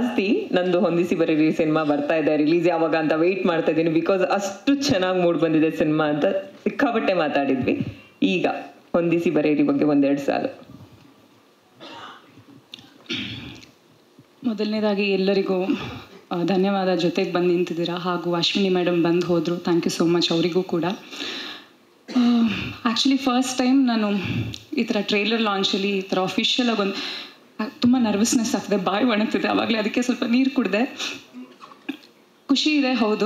ಜಾಸ್ತಿ ನಂದು ಹೊಂದಿಸಿ ಬರೀರಿ ಸಿನಿಮಾ ಬರ್ತಾ ಇದೆ, ರಿಲೀಸ್ ಯಾವಾಗ ಅಂತ ವೆಯ್ಟ್ ಮಾಡ್ತಾ ಇದ್ದೀನಿ. ಬಿಕಾಸ್ ಅಷ್ಟು ಚೆನ್ನಾಗಿ ಮೂಡ್ ಬಂದಿದೆ ಸಿನಿಮಾ ಅಂತ ಸಿಕ್ಕಾಪಟ್ಟೆ ಮಾತಾಡಿದ್ವಿ. ಈಗ ಹೊಂದಿಸಿ ಬರೀರಿ ಬಗ್ಗೆ ಒಂದೆರಡು ಸಾಲು. ಮೊದಲನೇದಾಗಿ ಎಲ್ಲರಿಗೂ ಧನ್ಯವಾದ, ಜೊತೆಗೆ ಬಂದು ನಿಂತಿದ್ದೀರಾ. ಹಾಗೂ ಅಶ್ವಿನಿ ಮೇಡಮ್ ಬಂದು ಹೋದರು, ಥ್ಯಾಂಕ್ ಯು ಸೋ ಮಚ್ ಅವರಿಗೂ ಕೂಡ. ಆ್ಯಕ್ಚುಲಿ ಫಸ್ಟ್ ಟೈಮ್ ನಾನು ಈ ಥರ ಟ್ರೇಲರ್ ಲಾಂಚಲ್ಲಿ ಈ ಥರ ಅಫಿಷಿಯಲಾಗಿ ಒಂದು ತುಂಬ ನರ್ವಸ್ನೆಸ್ ಆಗ್ತದೆ, ಬಾಯಿ ಒಣಗ್ತಿದೆ ಆವಾಗಲೇ, ಅದಕ್ಕೆ ಸ್ವಲ್ಪ ನೀರು ಕುಡಿದೆ. ಖುಷಿ ಇದೆ, ಹೌದು.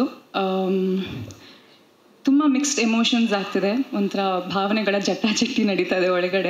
ತುಂಬ ಮಿಕ್ಸ್ಡ್ ಎಮೋಷನ್ಸ್ ಆಗ್ತಿದೆ, ಒಂಥರ ಭಾವನೆಗಳ ಜಟ್ಟಾಜಟ್ಟಿ ನಡೀತಾ ಇದೆ ಒಳಗಡೆ.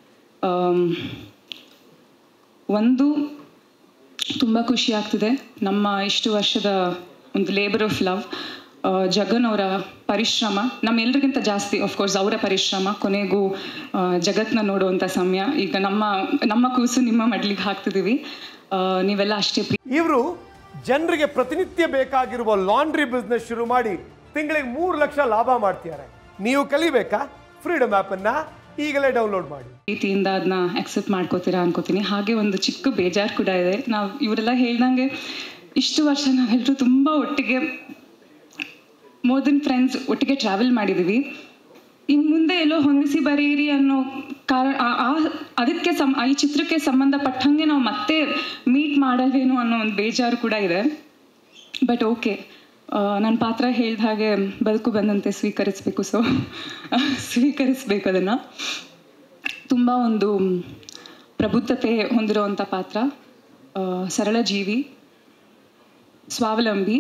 ಒಂದು ತುಂಬ ಖುಷಿ ಆಗ್ತಿದೆ, ನಮ್ಮ ಇಷ್ಟು ವರ್ಷದ ಒಂದು ಲೇಬರ್ ಆಫ್ ಲವ್, ಜಗನ್ ಅವರ ಪರಿಶ್ರಮ ನಮ್ಮೆಲ್ಲರಿಗಿಂತ ಜಾಸ್ತಿ ಆಫ್ಕೋರ್ಸ್ ಅವರ ಪರಿಶ್ರಮ ಕೊನೆಗೂ ಜಗತ್ತನ್ನ ನೋಡುವಂಥ ಸಮಯ. ಈಗ ನಮ್ಮ ಕೂಸು ನಿಮ್ಮ ಮಡ್ಲಿಗೆ ಹಾಕ್ತಿದ್ದೀವಿ, ನೀವೆಲ್ಲ ಅಷ್ಟೇ. ಇವರು ಜನರಿಗೆ ಪ್ರತಿನಿತ್ಯ ಬೇಕಾಗಿರುವ ಲಾಂಡ್ರಿ ಬಿಸ್ನೆಸ್ ಶುರು ಮಾಡಿ ತಿಂಗಳಿಗೆ 3 ಲಕ್ಷ ಲಾಭ ಮಾಡ್ತಿದ್ದಾರೆ. ನೀವು ಕಲಿಬೇಕಾ? ಫ್ರೀಡಮ್ ಆ್ಯಪನ್ನು ಈಗಲೇ ಡೌನ್ಲೋಡ್ ಮಾಡಿ. ಪ್ರೀತಿಯಿಂದ ಅದನ್ನ ಅಕ್ಸೆಪ್ಟ್ ಮಾಡ್ಕೋತೀರಾ ಅನ್ಕೋತೀನಿ. ಹಾಗೆ ಒಂದು ಚಿಕ್ಕ ಬೇಜಾರು ಕೂಡ ಇದೆ. ನಾವು ಇವರೆಲ್ಲ ಹೇಳ್ದಂಗೆ ಇಷ್ಟು ವರ್ಷ ನಾವೆಲ್ಲರೂ ತುಂಬ ಒಟ್ಟಿಗೆ ಮೋರ್ ದೆನ್ ಫ್ರೆಂಡ್ಸ್ ಒಟ್ಟಿಗೆ ಟ್ರಾವೆಲ್ ಮಾಡಿದ್ದೀವಿ. ಇನ್ನು ಮುಂದೆ ಎಲ್ಲೋ ಹೊಂದಿಸಿ ಬರೀರಿ ಅನ್ನೋ ಕಾರಣ ಅದಕ್ಕೆ ಈ ಚಿತ್ರಕ್ಕೆ ಸಂಬಂಧಪಟ್ಟಂಗೆ ನಾವು ಮತ್ತೆ ಮೀಟ್ ಮಾಡಲ್ವೇನೋ ಅನ್ನೋ ಒಂದು ಬೇಜಾರು ಕೂಡ ಇದೆ. ಬಟ್ ಓಕೆ, ನನ್ನ ಪಾತ್ರ ಹೇಳಿದ ಹಾಗೆ ಬದುಕು ಬಂದಂತೆ ಸ್ವೀಕರಿಸಬೇಕು. ಸೊ ಸ್ವೀಕರಿಸಬೇಕು ಅದನ್ನು. ತುಂಬ ಒಂದು ಪ್ರಬುದ್ಧತೆ ಹೊಂದಿರುವಂಥ ಪಾತ್ರ, ಸರಳ ಜೀವಿ, ಸ್ವಾವಲಂಬಿ,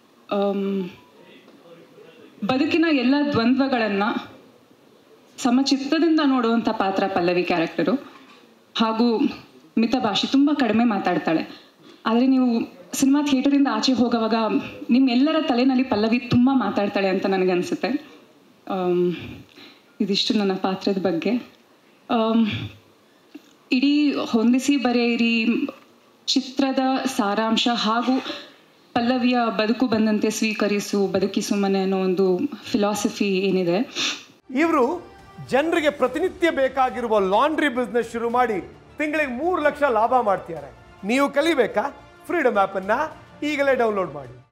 ಬದುಕಿನ ಎಲ್ಲ ದ್ವಂದ್ವಗಳನ್ನು ಸಮಚಿತ್ತದಿಂದ ನೋಡುವಂಥ ಪಾತ್ರ ಪಲ್ಲವಿ ಕ್ಯಾರೆಕ್ಟರು. ಹಾಗೂ ಮಿತಭಾಷಿ, ತುಂಬ ಕಡಿಮೆ ಮಾತಾಡ್ತಾಳೆ. ಆದರೆ ನೀವು ಸಿನಿಮಾ ಥಿಯೇಟರಿಂದ ಆಚೆ ಹೋಗೋವಾಗ ನಿಮ್ಮೆಲ್ಲರ ತಲೆಯಲ್ಲಿ ಪಲ್ಲವಿ ತುಂಬ ಮಾತಾಡ್ತಾಳೆ ಅಂತ ನನಗನ್ಸುತ್ತೆ. ಇದಿಷ್ಟು ನನ್ನ ಪಾತ್ರದ ಬಗ್ಗೆ. ಇಡೀ ಹೊಂದಿಸಿ ಬರೆಯಿರಿ ಚಿತ್ರದ ಸಾರಾಂಶ ಹಾಗೂ ಪಲ್ಲವಿಯ ಬದುಕು ಬಂದಂತೆ ಸ್ವೀಕರಿಸು ಬದುಕಿಸು ಮನೆ ಅನ್ನೋ ಒಂದು ಫಿಲಾಸಫಿ ಏನಿದೆ. ಇವರು ಜನರಿಗೆ ಪ್ರತಿನಿತ್ಯ ಬೇಕಾಗಿರುವ ಲಾಂಡ್ರಿ ಬಿಸ್ನೆಸ್ ಶುರು ಮಾಡಿ ತಿಂಗಳಿಗೆ 3 ಲಕ್ಷ ಲಾಭ ಮಾಡ್ತಿದ್ದಾರೆ. ನೀವು ಕಲಿಬೇಕಾ? ಫ್ರೀಡಮ್ ಆ್ಯಪನ್ನು ಈಗಲೇ ಡೌನ್ಲೋಡ್ ಮಾಡಿ.